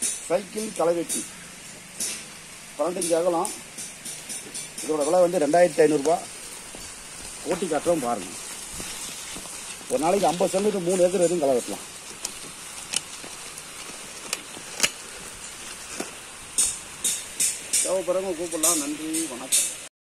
Cycle களைவெட்டி 15 அகலம். இதோட விலை வந்து 2500 ரூபா. ஓட்டி காட்டுறோம் பாருங்க. ஒரு நாளைக்கு 50 சென்ட் 3 ஏக்கர் வரைக்கும் களை வெட்டலாம். தேவைப்படுறவங்க கூப்பிடலாம். நன்றி, வணக்கம்.